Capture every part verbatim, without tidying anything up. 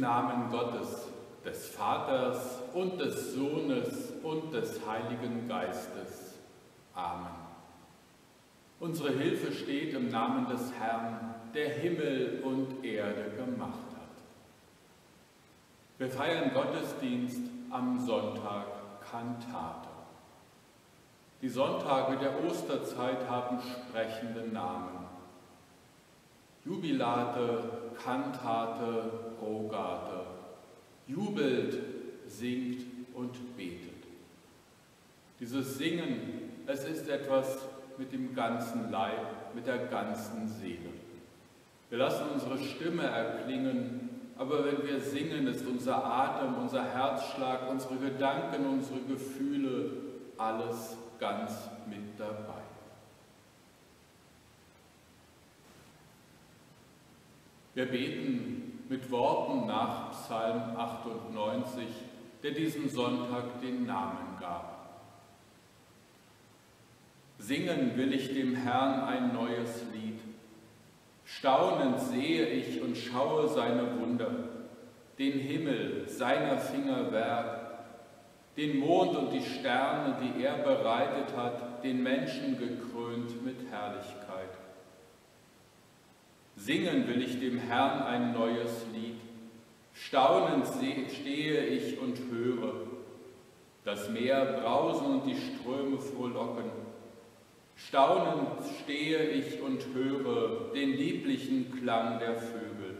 Namen Gottes, des Vaters und des Sohnes und des Heiligen Geistes. Amen. Unsere Hilfe steht im Namen des Herrn, der Himmel und Erde gemacht hat. Wir feiern Gottesdienst am Sonntag Kantate. Die Sonntage der Osterzeit haben sprechende Namen. Jubilate, Kantate, Rogate. Jubelt, singt und betet. Dieses Singen, es ist etwas mit dem ganzen Leib, mit der ganzen Seele. Wir lassen unsere Stimme erklingen, aber wenn wir singen, ist unser Atem, unser Herzschlag, unsere Gedanken, unsere Gefühle, alles ganz mit dabei. Wir beten mit Worten nach Psalm achtundneunzig, der diesem Sonntag den Namen gab. Singen will ich dem Herrn ein neues Lied. Staunend sehe ich und schaue seine Wunder, den Himmel, seiner Finger Werk, den Mond und die Sterne, die er bereitet hat, den Menschen gekrönt mit Herrlichkeit. Singen will ich dem Herrn ein neues Lied. Staunend stehe ich und höre. Das Meer brausen und die Ströme frohlocken. Staunend stehe ich und höre den lieblichen Klang der Vögel.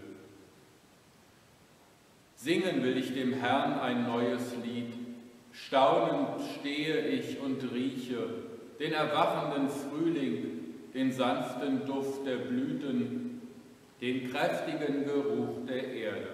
Singen will ich dem Herrn ein neues Lied. Staunend stehe ich und rieche den erwachenden Frühling, den sanften Duft der Blüten, den kräftigen Geruch der Erde.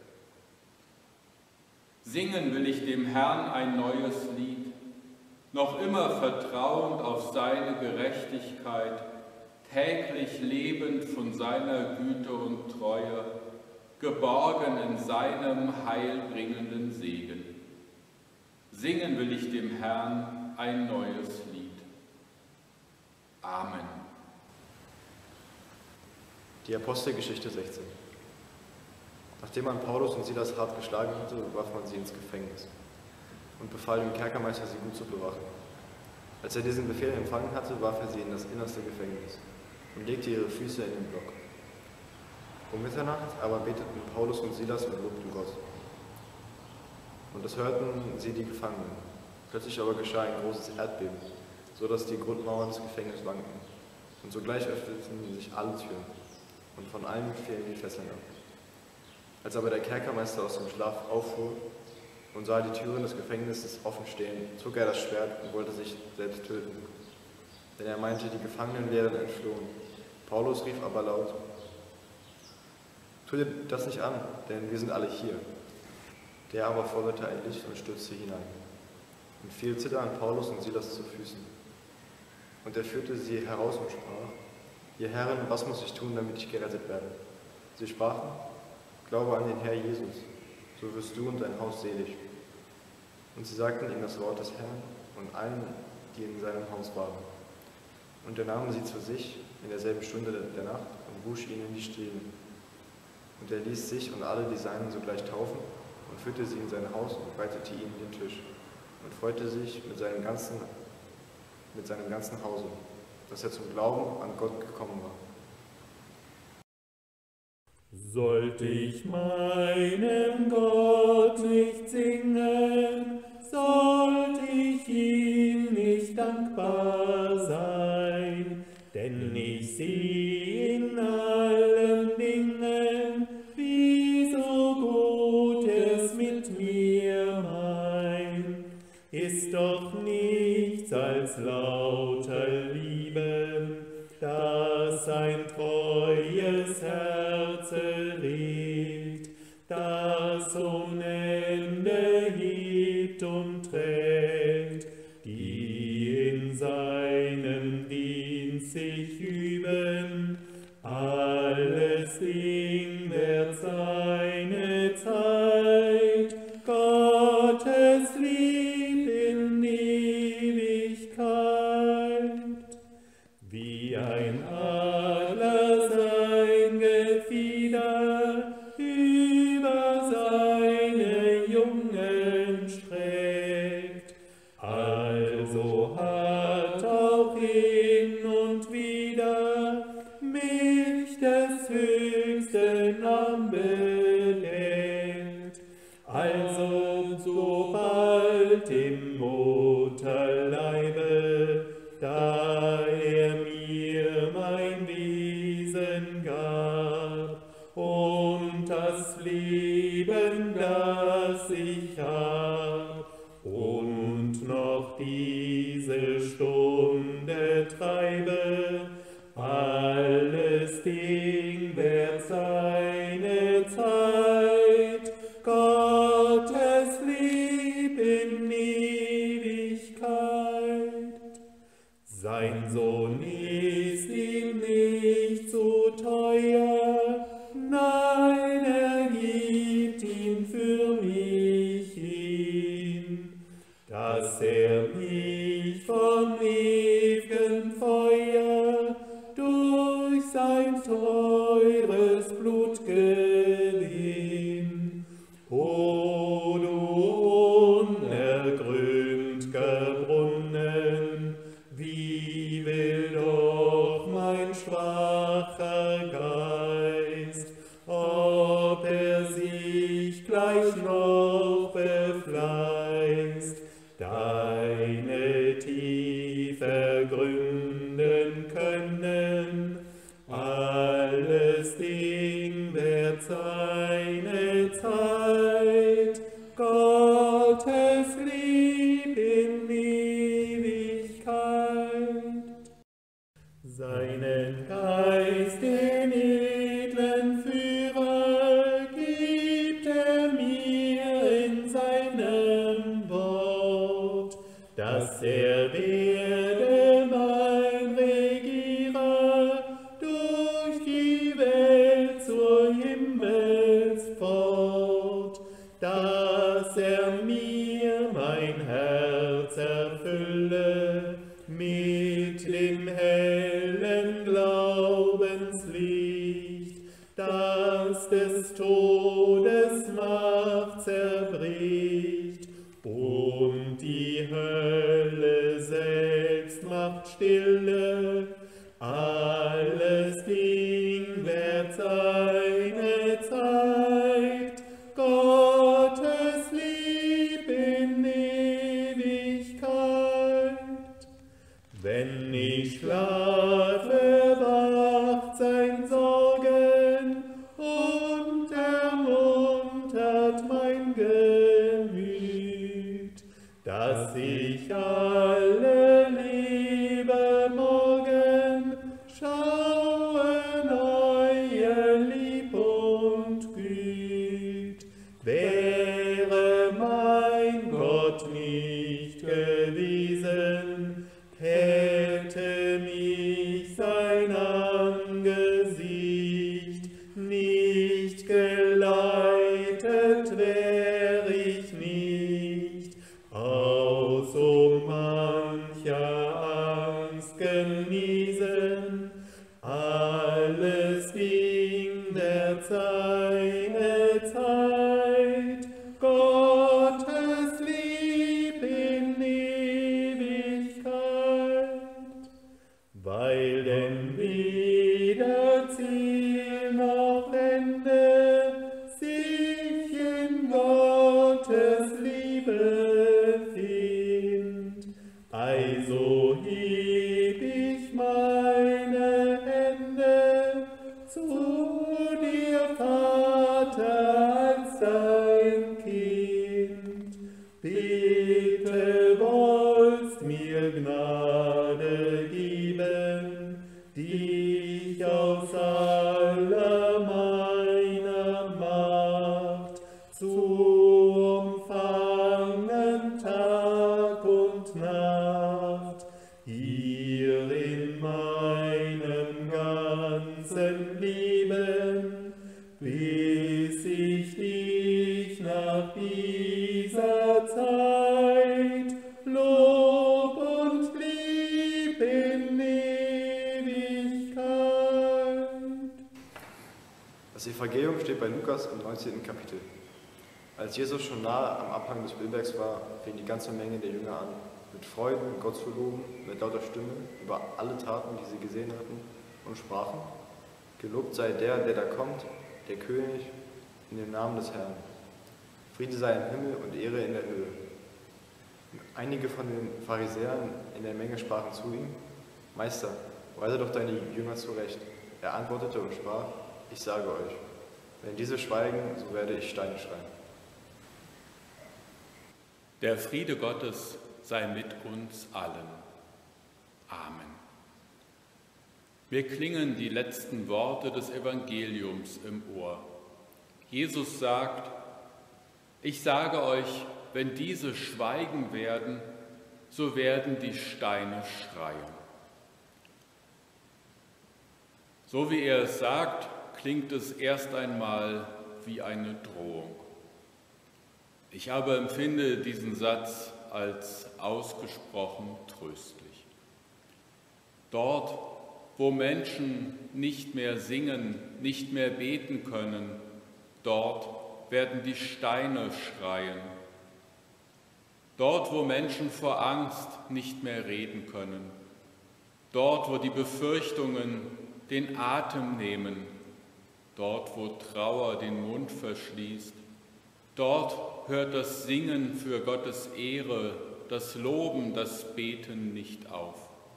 Singen will ich dem Herrn ein neues Lied, noch immer vertrauend auf seine Gerechtigkeit, täglich lebend von seiner Güte und Treue, geborgen in seinem heilbringenden Segen. Singen will ich dem Herrn ein neues Lied. Amen. Die Apostelgeschichte sechzehn. Nachdem man Paulus und Silas hart geschlagen hatte, warf man sie ins Gefängnis und befahl dem Kerkermeister, sie gut zu bewachen. Als er diesen Befehl empfangen hatte, warf er sie in das innerste Gefängnis und legte ihre Füße in den Block. Um Mitternacht aber beteten Paulus und Silas und lobten Gott. Und es hörten sie die Gefangenen. Plötzlich aber geschah ein großes Erdbeben, so dass die Grundmauern des Gefängnisses wankten. Und sogleich öffneten sich alle Türen, und von allen fielen die Fesseln ab. Als aber der Kerkermeister aus dem Schlaf auffuhr und sah die Türen des Gefängnisses offen stehen, zog er das Schwert und wollte sich selbst töten. Denn er meinte, die Gefangenen wären entflohen. Paulus rief aber laut: Tu dir das nicht an, denn wir sind alle hier. Der aber forderte ein Licht und stürzte hinein und fiel zitternd Paulus und Silas zu Füßen. Und er führte sie heraus und sprach: Ihr Herren, was muss ich tun, damit ich gerettet werde? Sie sprachen: Glaube an den Herr Jesus, so wirst du und dein Haus selig. Und sie sagten ihm das Wort des Herrn und allen, die in seinem Haus waren. Und er nahm sie zu sich in derselben Stunde der Nacht und wusch ihnen die Striemen. Und er ließ sich und alle die Seinen sogleich taufen und führte sie in sein Haus und breitete ihnen den Tisch und freute sich mit seinem ganzen, mit seinem ganzen Hause, dass er zum Glauben an Gott gekommen war. Sollte ich meinem Gott nicht singen, sollte ich ihm nicht dankbar sein, denn ich sehe in allen Dingen, wie so gut es mit mir meint. Ist doch nichts als lauter Liebe, das ein treues Herz erregt, das ohne Ende hebt und trägt, die in seinem Dienst sich üben, alles Ding wird seine Zeit, Gottes Lieb in Ewigkeit. Wie ein Adler sein Gefieder über so hat auch hin und wieder mich des Höchsten anbelehrt. Also sobald im Mutterleibe, da er mir mein Wesen gab und das Leben, das ich hab, und noch diese Stunde treibe, alles Ding wird seine Zeit, Gottes Lieb in Ewigkeit. Sein Sohn ist ihm nicht zu teuer, nein, er gibt ihn für mich hin, dass er mich vom ewigen Feuer durch sein teures Blut gewinnt. O du unergründ'ger Brunnen, wie will doch mein schwacher Geist, ob er sich gleich noch befleißt, deine Tiefe ergründen können. Alles Ding wird seine Zeit, Gottes Lieb in Ewigkeit. Seinen Geist, den edlen Führer, gibt er mir in seinem Wort, dass er werde mein Regierer durch die Welt zur Himmelspfort, dass er mir mein Herz erfülle mit dem hellen Glaubenslicht, das des Todes Macht zerbricht und die Hölle selbst macht stille. Alles Ding wird seine Zeit, Gottes Lieb in Ewigkeit. Wenn ich schlafe, wacht sein Sorgen und ermuntert mein Gemüt, dass ich alle liebe morgen schauen euer Lieb und Güt. Wäre mein Gott nicht gewesen, hätte mich sein Angesicht nicht geleitet, wär ich nicht aus so mancher Angst geniesen. Alles Ding wird seine Zeit, Gottes Lieb in Ewigkeit. Weil denn weder Ziel noch Ende sich in Gottes Liebe findet, also heb ich meine Hände zu dir, Vater, als dein Kind. Bitte wollst mir Gnade geben, dich aus aller meiner Macht zu umfangen Tag und Nacht, hier in meinem ganzen Leben, bis ich dich nach dieser Zeit Lob und Lieb in Ewigkeit. Das Evangelium steht bei Lukas im neunzehnten Kapitel. Als Jesus schon nahe am Abhang des Ölbergs war, fing die ganze Menge der Jünger an, mit Freuden Gott zu loben, mit lauter Stimme, über alle Taten, die sie gesehen hatten, und sprachen: Gelobt sei der, der da kommt, der König, in dem Namen des Herrn. Friede sei im Himmel und Ehre in der Höhe. Und einige von den Pharisäern in der Menge sprachen zu ihm: Meister, weise doch deine Jünger zurecht. Er antwortete und sprach: Ich sage euch, wenn diese schweigen, so werde ich Steine schreien. Der Friede Gottes sei mit uns allen. Amen. Mir klingen die letzten Worte des Evangeliums im Ohr. Jesus sagt: Ich sage euch, wenn diese schweigen werden, so werden die Steine schreien. So wie er es sagt, klingt es erst einmal wie eine Drohung. Ich aber empfinde diesen Satz als ausgesprochen tröstlich. Dort, wo Menschen nicht mehr singen, nicht mehr beten können, dort werden die Steine schreien. Dort, wo Menschen vor Angst nicht mehr reden können, dort, wo die Befürchtungen den Atem nehmen, dort, wo Trauer den Mund verschließt, dort hört das Singen für Gottes Ehre, das Loben, das Beten nicht auf.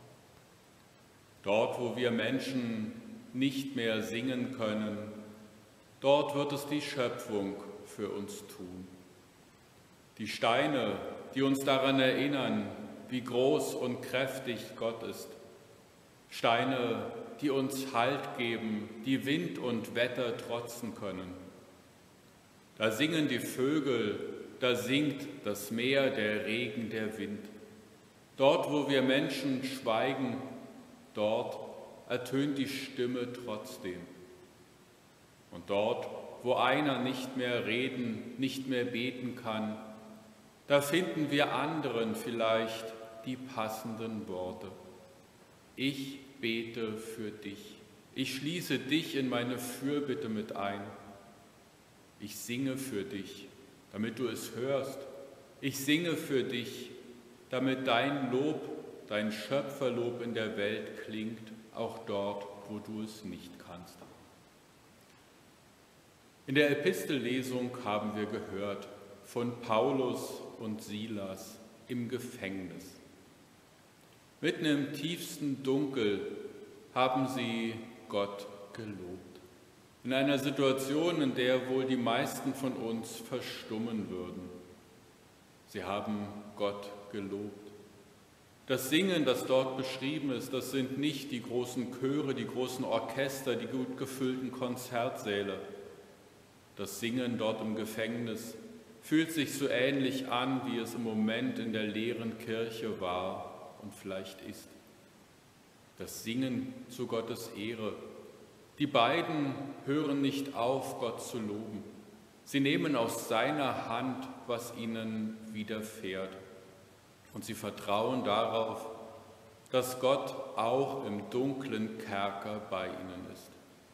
Dort, wo wir Menschen nicht mehr singen können, dort wird es die Schöpfung für uns tun. Die Steine, die uns daran erinnern, wie groß und kräftig Gott ist. Steine, die uns Halt geben, die Wind und Wetter trotzen können. Da singen die Vögel, da singt das Meer, der Regen, der Wind. Dort, wo wir Menschen schweigen, dort ertönt die Stimme trotzdem. Und dort, wo einer nicht mehr reden, nicht mehr beten kann, da finden wir anderen vielleicht die passenden Worte. Ich bete für dich. Ich schließe dich in meine Fürbitte mit ein. Ich singe für dich, damit du es hörst. Ich singe für dich, damit dein Lob, dein Schöpferlob in der Welt klingt, auch dort, wo du es nicht kannst. In der Epistellesung haben wir gehört von Paulus und Silas im Gefängnis. Mitten im tiefsten Dunkel haben sie Gott gelobt. In einer Situation, in der wohl die meisten von uns verstummen würden. Sie haben Gott gelobt. Das Singen, das dort beschrieben ist, das sind nicht die großen Chöre, die großen Orchester, die gut gefüllten Konzertsäle. Das Singen dort im Gefängnis fühlt sich so ähnlich an, wie es im Moment in der leeren Kirche war und vielleicht ist. Das Singen zu Gottes Ehre. Die beiden hören nicht auf, Gott zu loben. Sie nehmen aus seiner Hand, was ihnen widerfährt. Und sie vertrauen darauf, dass Gott auch im dunklen Kerker bei ihnen ist.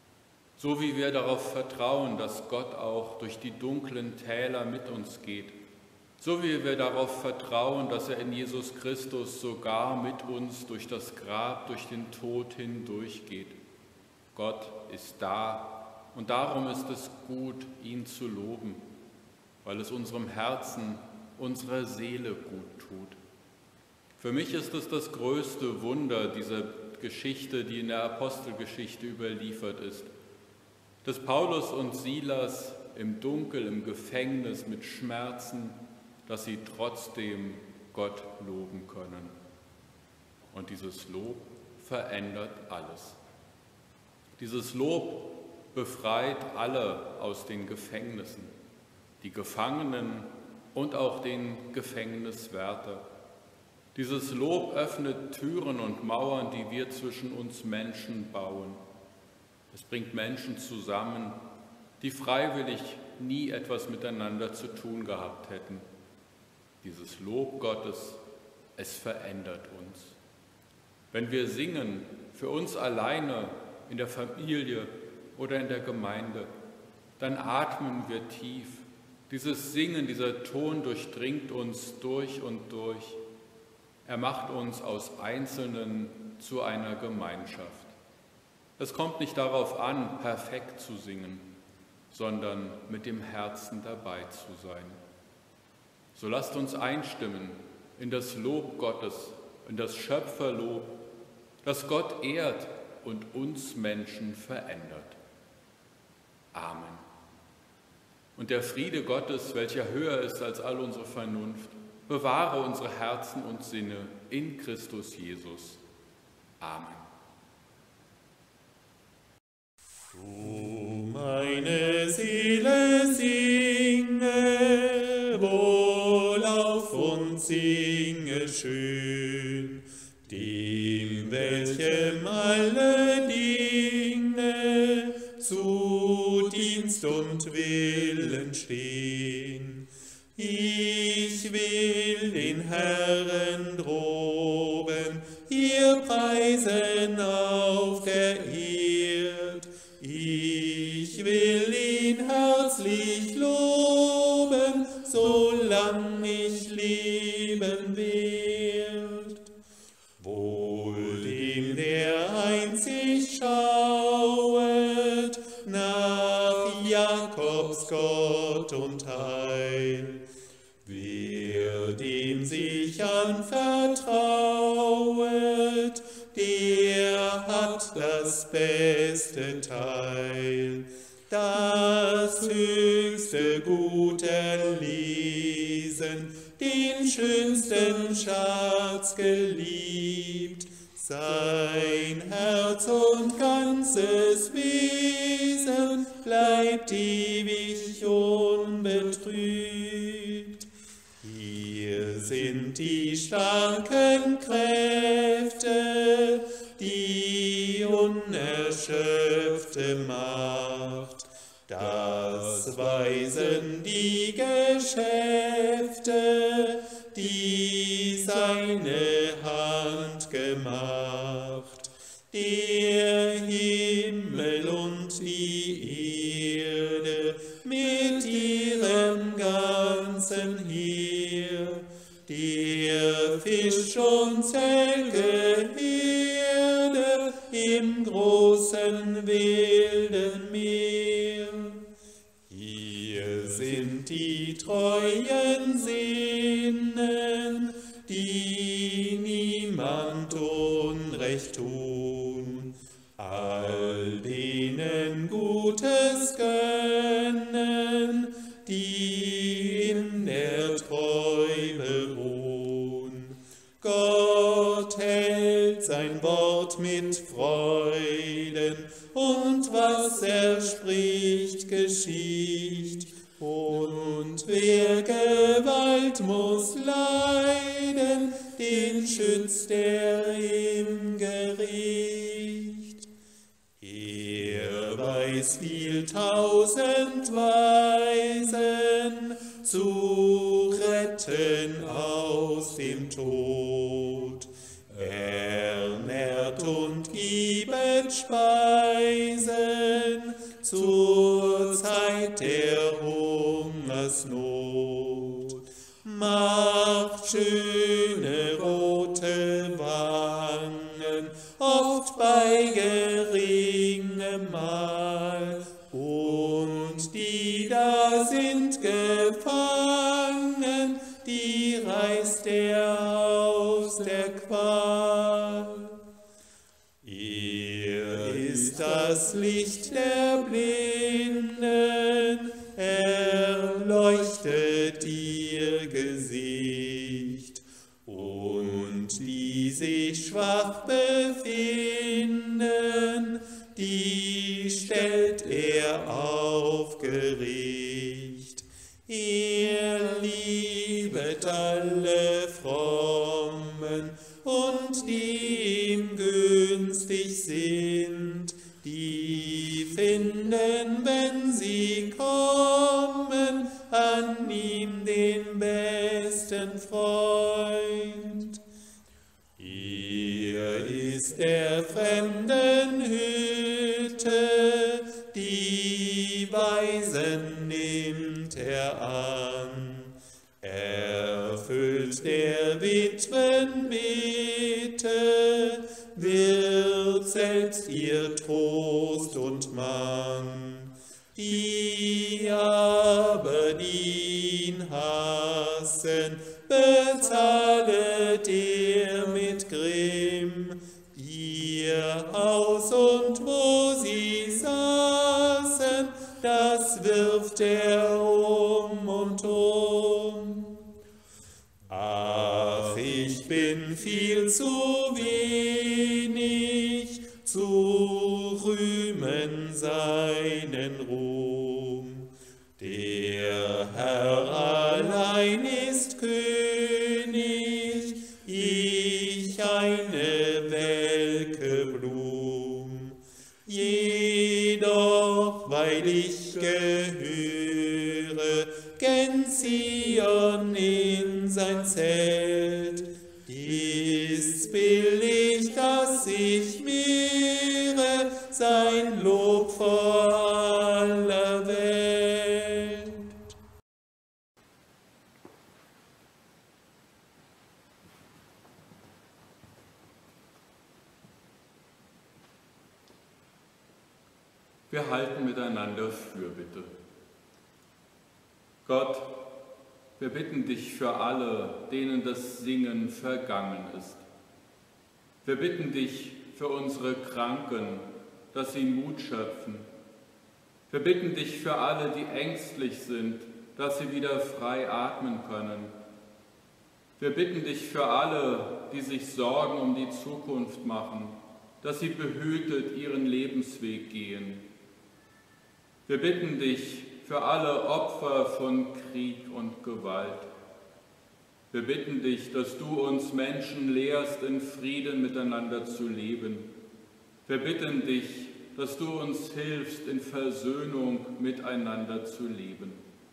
So wie wir darauf vertrauen, dass Gott auch durch die dunklen Täler mit uns geht. So wie wir darauf vertrauen, dass er in Jesus Christus sogar mit uns durch das Grab, durch den Tod hindurchgeht. Gott ist da und darum ist es gut, ihn zu loben, weil es unserem Herzen, unserer Seele gut tut. Für mich ist es das größte Wunder dieser Geschichte, die in der Apostelgeschichte überliefert ist, dass Paulus und Silas im Dunkel, im Gefängnis mit Schmerzen, dass sie trotzdem Gott loben können. Und dieses Lob verändert alles. Dieses Lob befreit alle aus den Gefängnissen, die Gefangenen und auch den Gefängniswärter. Dieses Lob öffnet Türen und Mauern, die wir zwischen uns Menschen bauen. Es bringt Menschen zusammen, die freiwillig nie etwas miteinander zu tun gehabt hätten. Dieses Lob Gottes, es verändert uns. Wenn wir singen, für uns alleine, in der Familie oder in der Gemeinde, dann atmen wir tief. Dieses Singen, dieser Ton durchdringt uns durch und durch. Er macht uns aus Einzelnen zu einer Gemeinschaft. Es kommt nicht darauf an, perfekt zu singen, sondern mit dem Herzen dabei zu sein. So lasst uns einstimmen in das Lob Gottes, in das Schöpferlob, das Gott ehrt und uns Menschen verändert. Amen. Und der Friede Gottes, welcher höher ist als all unsere Vernunft, bewahre unsere Herzen und Sinne in Christus Jesus. Amen. Du, meine Seele, singe wohlauf und singe schön, dem, welchem alle Dinge zu Dienst und Willen stehen. Ich will den Herrn droben, ihr preisen auf der Erd. Ich will ihn herzlich loben, solang ich leben werd. Wohl dem, der einzig schauet nach Jakobs Gott und Heil, wer dem sich anvertrauet, der hat das beste Teil, das höchste Gut erlesen, den schönsten Schatz geliebt, sein Herz und ganzes Wesen bleibt ewig unbetrübt. Hier sind die starken Kräfte, die unerschöpfte Macht, das weisen die Geschäfte, die seine Hand gemacht. Der Himmel und die Erde mit ihrem ganzen Heer, der Fisch und Zelke Herde im großen wilden Meer. Hier sind die treuen Sinnen, die niemand Unrecht tun, all denen Gutes gönnen, die in der Treu beruhen. Gott hält sein Wort mit Freuden, und was er spricht, geschieht. Und wer Gewalt muss leiden, den schützt er im Gericht. Er weiß viel tausend Weisen zu retten aus dem Tod. Er nährt und gibet Speisen zur Zeit der Hungersnot, macht schöne rote Wangen, oft bei geringem Mahl, und die da sind gefangen, die reißt er aus der Qual. Er ist das Licht der Blinden, er leuchtet ihr Gesicht, und die sich schwach befinden, die stellt er aufgericht. Er liebet alle Frommen und die ihm günstig sind, die finden, wenn sie kommen, an ihm den besten Freund. Er ist der fremden Hütte, die Weisen nimmt er an. Er füllt der Witwen wird selbst ihr Trost und Mann. Die aber ihn hassen, bezahlet er mit Grimm. Ihr Haus und wo sie saßen, das wirft er um und um. Ach, ich bin viel zu wenig, zu rühmen seinen Ruhm. Der Herr allein ist König, ich eine welke Blum. Jedoch, weil ich gehöre, gen Zion in sein Zelt, ist's billig, dass ich mehre sein Lob vor aller Welt. Wir halten miteinander Fürbitte. Gott, wir bitten dich für alle, denen das Singen vergangen ist. Wir bitten dich für unsere Kranken, dass sie Mut schöpfen. Wir bitten dich für alle, die ängstlich sind, dass sie wieder frei atmen können. Wir bitten dich für alle, die sich Sorgen um die Zukunft machen, dass sie behütet ihren Lebensweg gehen. Wir bitten dich für alle Opfer von Krieg und Gewalt. Wir bitten dich, dass du uns Menschen lehrst, in Frieden miteinander zu leben. Wir bitten dich, dass du uns hilfst, in Versöhnung miteinander zu leben.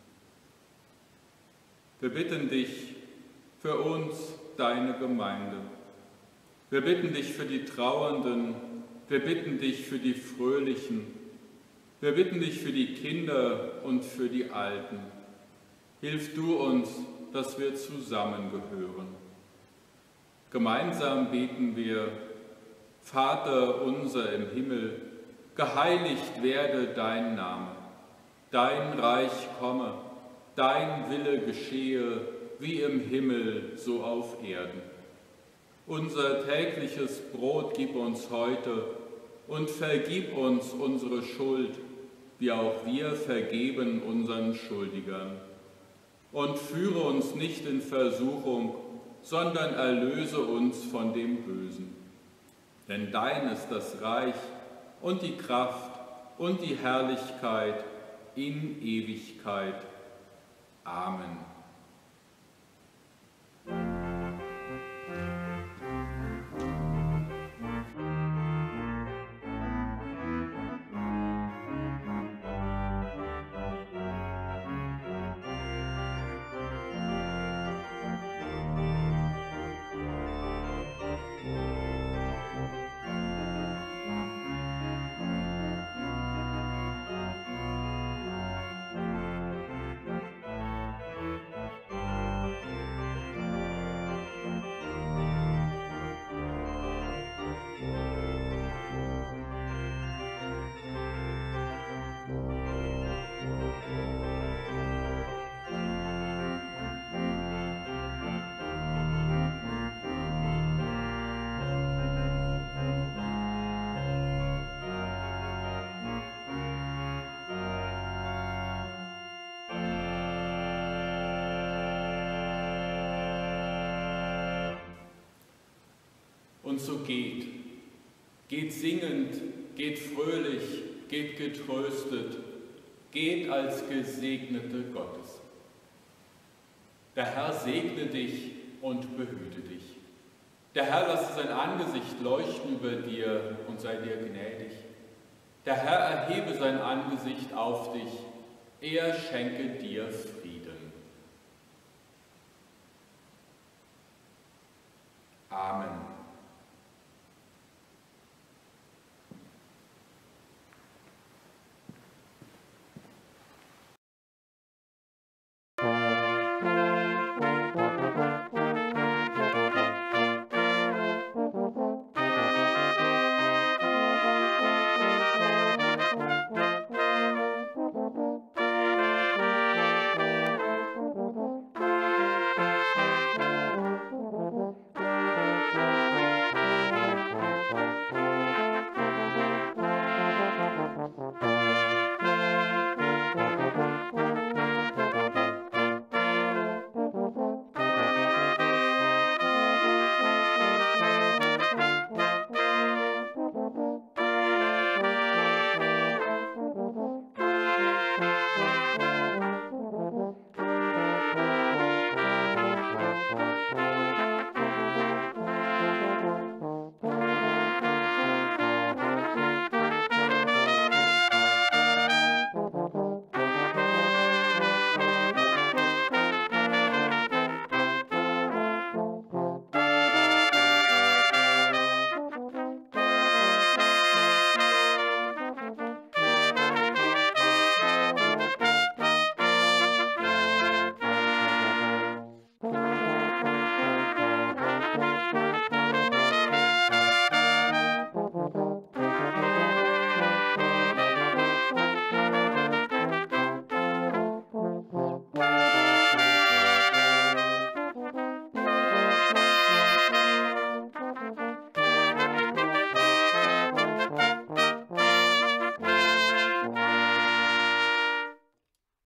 Wir bitten dich für uns, deine Gemeinde. Wir bitten dich für die Trauernden. Wir bitten dich für die Fröhlichen. Wir bitten dich für die Kinder und für die Alten. Hilf du uns, dass wir zusammengehören. Gemeinsam beten wir: Vater unser im Himmel, geheiligt werde dein Name. Dein Reich komme, dein Wille geschehe, wie im Himmel, so auf Erden. Unser tägliches Brot gib uns heute und vergib uns unsere Schuld, wie auch wir vergeben unseren Schuldigern. Und führe uns nicht in Versuchung, sondern erlöse uns von dem Bösen. Denn dein ist das Reich und die Kraft und die Herrlichkeit in Ewigkeit. Amen. Und so geht, geht singend, geht fröhlich, geht getröstet, geht als Gesegnete Gottes. Der Herr segne dich und behüte dich. Der Herr lasse sein Angesicht leuchten über dir und sei dir gnädig. Der Herr erhebe sein Angesicht auf dich, er schenke dir Frieden.